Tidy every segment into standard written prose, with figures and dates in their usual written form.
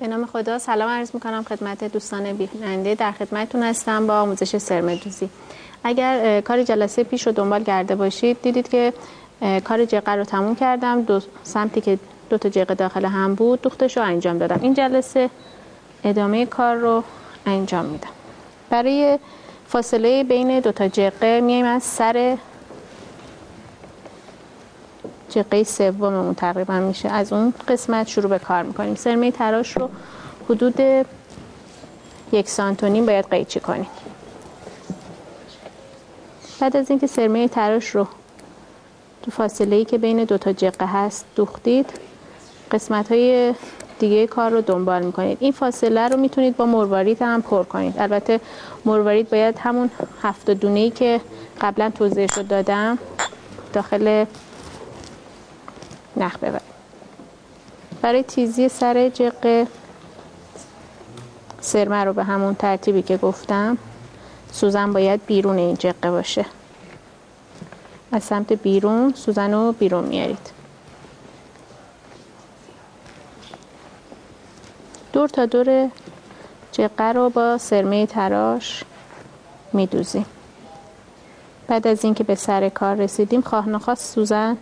به نام خدا. سلام عرض میکنم خدمت دوستان بیننده. در خدمتتون هستم با آموزش سرمه دوزی. اگر کار جلسه پیش رو دنبال کرده باشید دیدید که کار جقه رو تموم کردم. دو سمتی که دو تا جقه داخل هم بود دوختش رو انجام دادم. این جلسه ادامه کار رو انجام میدم. برای فاصله بین دو تا جقه میایم از سر جقه سوممون تقریبا میشه، از اون قسمت شروع به کار میکنیم. سرمه تراش رو حدود 1 سانت و نیم باید قیچی کنید. بعد از اینکه سرمه تراش رو تو فاصله‌ای که بین دو تا جقه هست دوختید، قسمت‌های دیگه کار رو دنبال میکنید. این فاصله رو میتونید با مروارید هم پر کنید. البته مروارید باید همون 7 دونه‌ای که قبلا توضیحش رو دادم داخل نخ ببرید. برای تیزی سر جقه سرمه رو به همون ترتیبی که گفتم، سوزن باید بیرون این جقه باشه. از سمت بیرون سوزن رو بیرون میارید. دور تا دور جقه رو با سرمه تراش میدوزیم. بعد از اینکه به سر کار رسیدیم خواه نخواه سوزن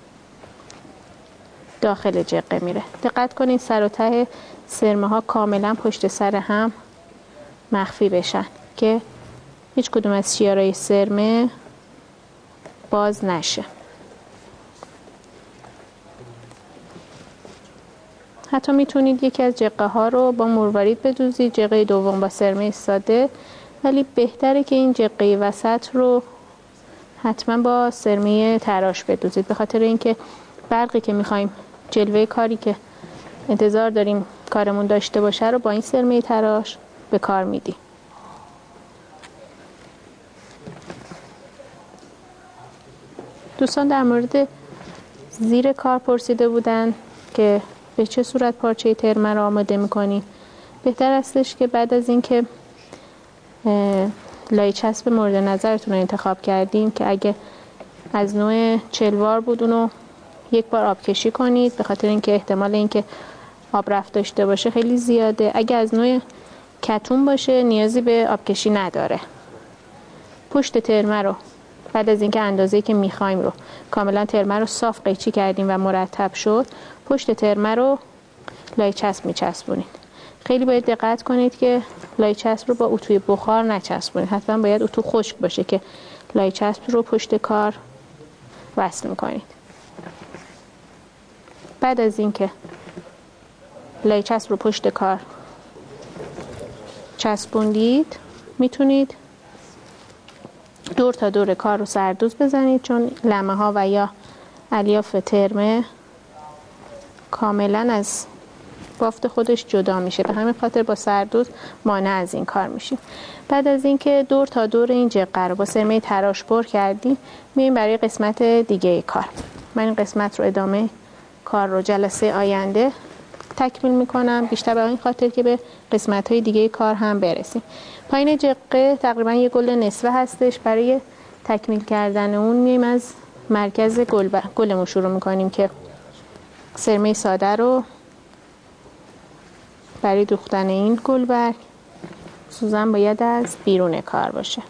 داخل جقه میره. دقت کنید سر و ته سرمه ها کاملا پشت سر هم مخفی بشن که هیچ کدوم از شیارای سرمه باز نشه. حتی میتونید یکی از جقه ها رو با مروارید بدوزید، جقه دوم با سرمه ساده، ولی بهتره که این جقه وسط رو حتما با سرمه تراش بدوزید، به خاطر اینکه برقی که میخوایم جلوه کاری که انتظار داریم کارمون داشته باشه رو با این سرمه تراش به کار میدیم. دوستان در مورد زیر کار پرسیده بودن که به چه صورت پارچه ترمه رو آماده میکنیم. بهتر استش که بعد از اینکه لای چسب مورد نظرتون رو انتخاب کردیم که اگه از نوع چلوار بود اونو یک بار آب کشی کنید، به خاطر اینکه احتمال اینکه آب رفت داشته باشه خیلی زیاده. اگه از نوع کتون باشه نیازی به آب کشی نداره. پشت ترمه رو بعد از اینکه اندازه‌ای که می‌خوایم رو کاملا ترمه رو صاف قیچی کردیم و مرتب شد، پشت ترمه رو لای چسب می‌چسبونید. خیلی باید دقت کنید که لای چسب رو با اتوی بخار نچسبونید. حتما باید اتو خشک باشه که لای چسب رو پشت کار وصل می‌کنید. بعد از اینکه لای چسب رو پشت کار چسبوندید میتونید دور تا دور کار رو سردوز بزنید، چون لمه ها و یا الیاف ترمه کاملا از بافت خودش جدا میشه، به همین خاطر با سردوز مانع از این کار میشیم. بعد از اینکه دور تا دور این جقه رو با سرمه تراش پر کردیم میایم برای قسمت دیگه کار. من این قسمت رو ادامه کار رو جلسه آینده تکمیل میکنم، بیشتر به این خاطر که به قسمت های دیگه کار هم برسیم. پایین جقه تقریبا یه گل نصفه هستش. برای تکمیل کردن اون میایم از مرکز گلمون شروع میکنیم که سرمه ساده رو برای دوختن این گلبرگ سوزن باید از بیرون کار باشه.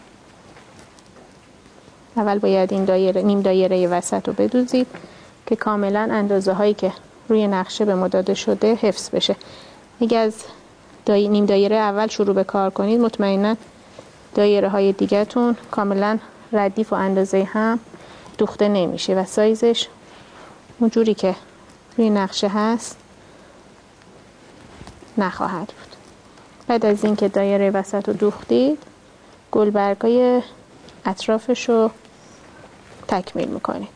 اول باید این دایره، نیم دایره وسط رو بدوزید که کاملا اندازه هایی که روی نقشه به ما داده شده حفظ بشه. اگه از نیم دایره اول شروع به کار کنید مطمئنا دایره های دیگه تون کاملا ردیف و اندازه هم دوخته نمیشه و سایزش اونجوری که روی نقشه هست نخواهد بود. بعد از اینکه دایره وسط رو دوختید گلبرگای اطرافش رو تکمیل میکنید.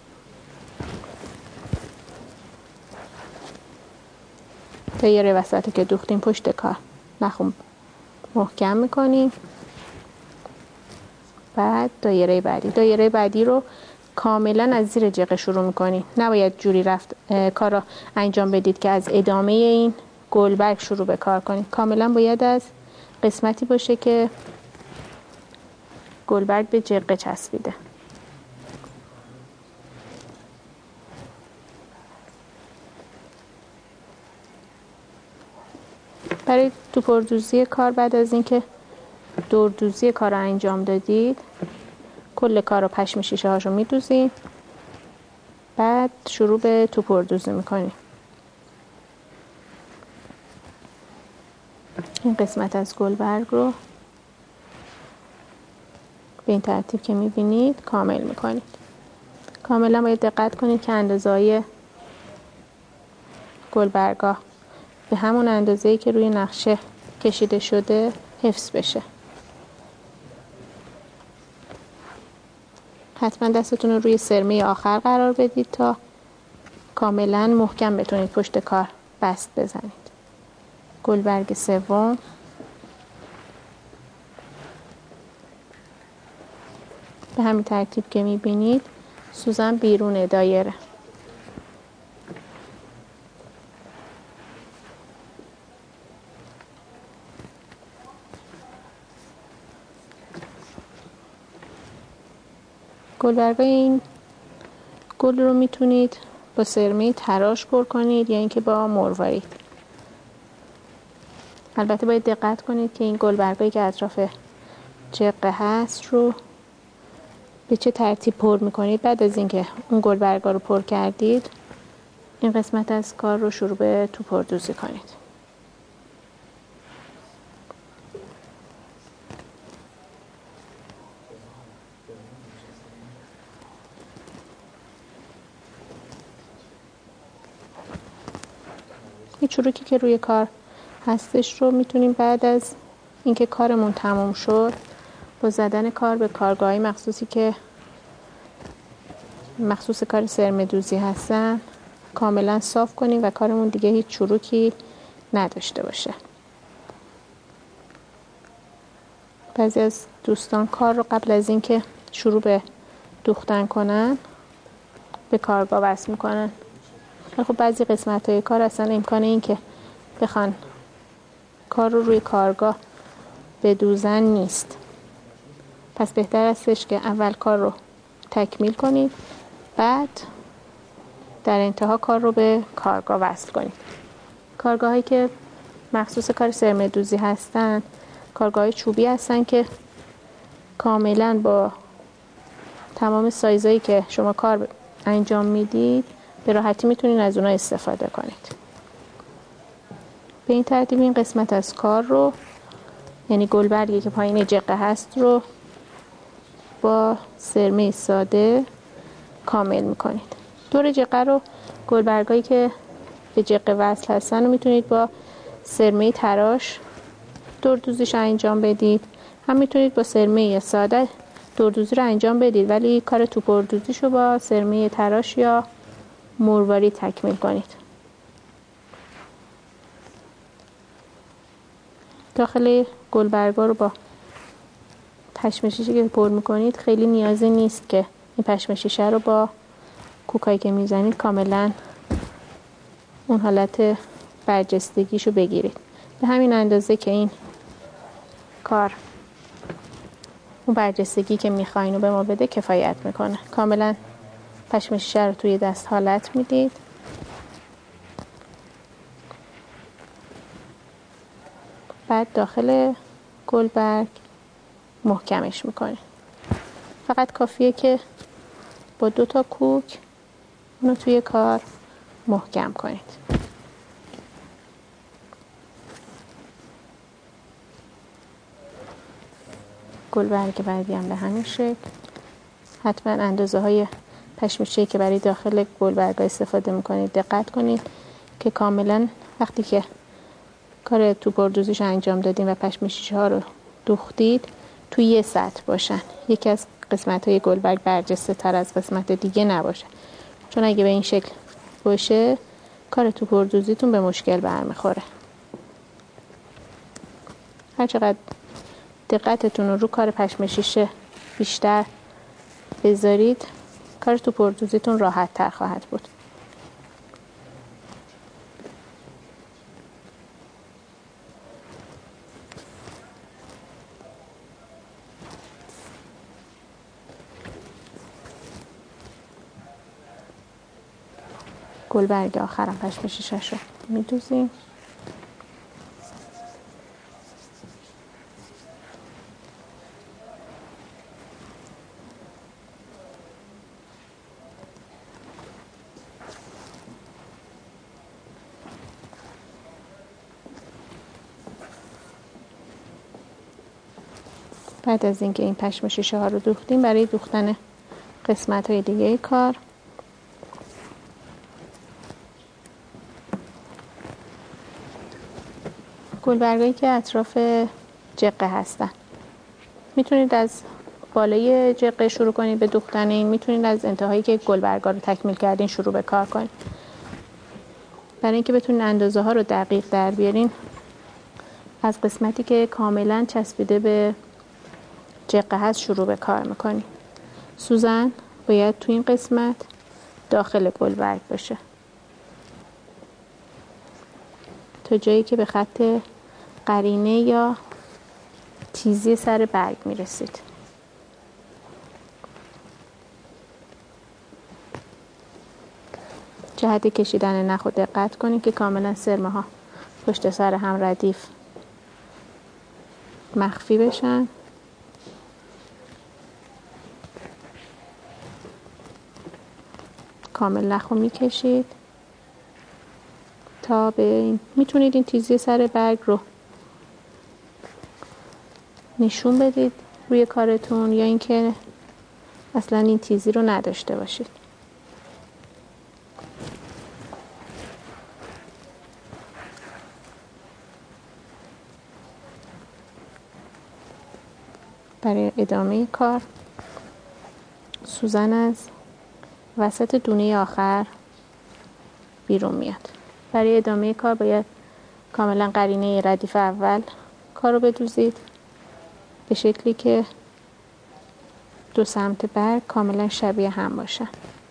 دایره وسط که دوختیم پشت کار نخون محکم میکنیم. بعد دایره بعدی رو کاملا از زیر جقه شروع میکنیم. نباید جوری رفت کار رو انجام بدید که از ادامه این گلبرگ شروع به کار کنید. کاملا باید از قسمتی باشه که گلبرگ به جقه چسبیده. برای توپردوزی کار بعد از اینکه دوردوزی کار رو انجام دادید، کل کار رو پشم شیشه هاشو میدوزید، بعد شروع به توپردوزی میکنید. این قسمت از گلبرگ رو به این ترتیب که میبینید کامل میکنید. کاملا باید دقت کنید که اندازه‌های گلبرگا به همون اندازه‌ای که روی نقشه کشیده شده حفظ بشه. حتما دستتون رو روی سرمه آخر قرار بدید تا کاملا محکم بتونید پشت کار بست بزنید. گلبرگ سوم، به همین ترتیب که میبینید سوزن بیرون دایره. گلبرگای این گل رو میتونید با سرمه تراش پر کنید یا اینکه با مروارید. البته باید دقت کنید که این گلبرگایی که اطراف جقه هست رو به چه ترتیب پر میکنید. بعد از اینکه اون گلبرگا رو پر کردید، این قسمت از کار رو شروع به توپردوزی کنید. این چروکی که روی کار هستش رو میتونیم بعد از اینکه کارمون تموم شد با زدن کار به کارگاهی مخصوصی که مخصوص کار سرمه دوزی هستن کاملا صاف کنیم و کارمون دیگه هیچ چروکی نداشته باشه. بعضی از دوستان کار رو قبل از اینکه شروع به دوختن کنن به کارگاه وصل میکنن. خب بعضی قسمت های کار اصلا امکان این که بخوان کار رو روی کارگاه بدوزن نیست. پس بهتر استش که اول کار رو تکمیل کنید، بعد در انتها کار رو به کارگاه وصل کنید. کارگاهایی که مخصوص کار سرمه دوزی هستن کارگاه چوبی هستن که کاملا با تمام سایزایی که شما کار انجام میدید به راحتی میتونید از اونها استفاده کنید. به این ترتیب این قسمت از کار رو، یعنی گلبرگی که پایین جقه هست رو با سرمه ساده کامل میکنید. دور جقه رو گلبرگایی که به جقه وصل هستن رو میتونید با سرمه تراش دوردوزیش انجام بدید. هم میتونید با سرمه ساده دوردوزی رو انجام بدید ولی کار توپردوزیش رو با سرمه تراش یا مروارید تکمیل کنید. داخل گلبرگا رو با پشم شیشه که پر میکنید خیلی نیازی نیست که این پشم شیشه رو با کوکایی که میزنید کاملا اون حالت برجستگیشو بگیرید. به همین اندازه که این کار اون برجستگی که میخواین رو به ما بده کفایت میکنه. کاملا پشم شیشه رو توی دست حالت میدید. بعد داخل گلبرگ محکمش میکنید. فقط کافیه که با 2 تا کوک اونو توی کار محکم کنید. گلبرگ بعدی هم به همین شکل. حتما اندازه های پشم شیشه که برای داخل گلبرگ استفاده میکنید دقت کنید که کاملا وقتی که کار توپردوزیش انجام دادین و پشم شیشه ها رو دوختید توی یه سطح باشن. یکی از قسمت های گلبرگ برجسته تر از قسمت دیگه نباشه، چون اگه به این شکل باشه کار توپردوزیتون به مشکل برمیخوره. هرچقدر دقتتون رو کار پشم شیشه بیشتر بذارید کار توپردوزیتون راحت تر خواهد بود. گلبرگ آخرم پشم شیشه‌شو میدوزیم. بعد از اینکه این پشم شیشه ها رو دوختیم، برای دوختن قسمت های دیگه کار گلبرگایی که اطراف جقه هستن، میتونید از بالای جقه شروع کنید به دوختن این، میتونید از انتهایی که گلبرگا رو تکمیل کردین شروع به کار کنید. برای اینکه بتونید اندازه ها رو دقیق در بیارین، از قسمتی که کاملا چسبیده به جقه هست شروع به کار میکنید. سوزن باید تو این قسمت داخل گلبرگ باشه تا جایی که به خط قرینه یا تیزی سر برگ میرسید. جهت کشیدن نخ رو دقت کنید که کاملا سرمه ها پشت سر هم ردیف مخفی بشن. کامل نخ رو میکشید تا به این، میتونید این تیزی سر برگ رو نشون بدید روی کارتون یا اینکه اصلا این تیزی رو نداشته باشید. برای ادامه کار سوزن از وسط دونه آخر بیرون میاد. برای ادامه کار باید کاملا قرینه ردیف اول کار رو بدوزید به شکلی که دو سمت برگ کاملا شبیه هم باشن.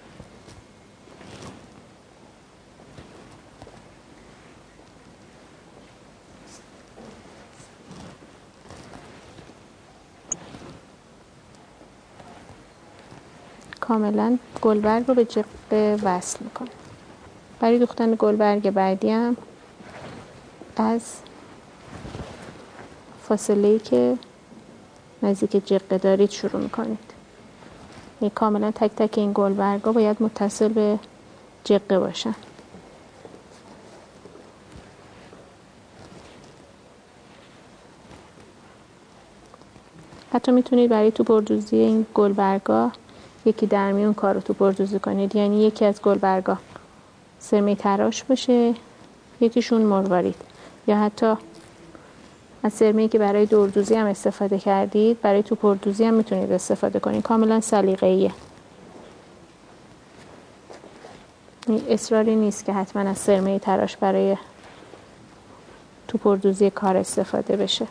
کاملا گلبرگ رو به جقه وصل میکنم. برای دوختن گلبرگ بعدی هم از فاصله‌ای که نزدیک جقه دارید شروع میکنید. یعنی کاملا تک تک این گلبرگ ها باید متصل به جقه باشن. حتی میتونید برای تو بردوزی این گلبرگا یکی در میون کار رو تو بردوزی کنید، یعنی یکی از گلبرگا سرمه تراش باشه، یکیشون مروارید، یا حتی از سرمه‌ای که برای دوردوزی هم استفاده کردید برای تو بردوزی هم میتونید استفاده کنید. کاملا سلیقه‌ایه، اصراری نیست که حتما از سرمه تراش برای تو بردوزی کار استفاده بشه.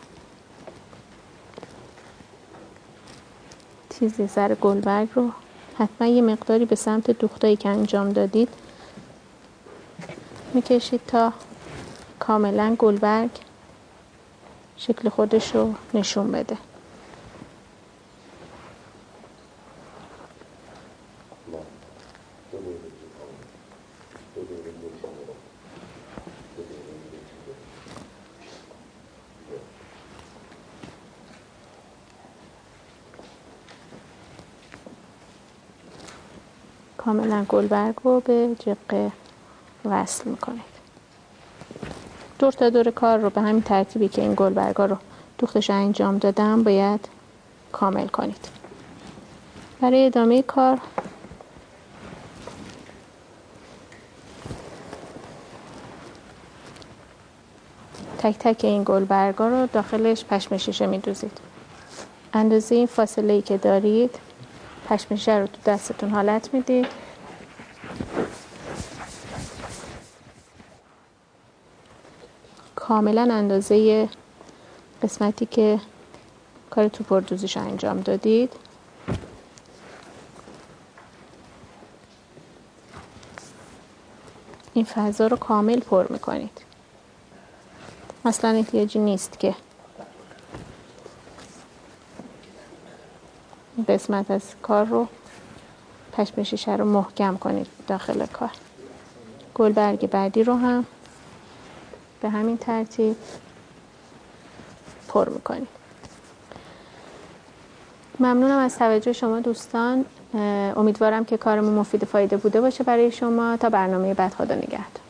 تیزی سر گلبرگ رو حتما یه مقداری به سمت دوختایی که انجام دادید میکشید تا کاملا گلبرگ شکل خودش رو نشون بده. کاملا گلبرگ رو به جقه وصل میکنید. دور تا دور کار رو به همین ترتیبی که این گلبرگا رو دوختش انجام دادم باید کامل کنید. برای ادامه کار تک تک این گلبرگا رو داخلش پشم شیشه میدوزید. اندازه این فاصله‌ای که دارید پشم شیشه رو تو دستتون حالت میدید. کاملا اندازه قسمتی که کار تو بردوزیش انجام دادید این فضا رو کامل پر میکنید. اصلا احتیاجی نیست که قسمت از کار رو پشم شیشه رو محکم کنید داخل کار. گلبرگ بعدی رو هم به همین ترتیب پر میکنید. ممنونم از توجه شما دوستان. امیدوارم که کارمون مفید و فایده بوده باشه برای شما. تا برنامه بعد، خدا نگهدار.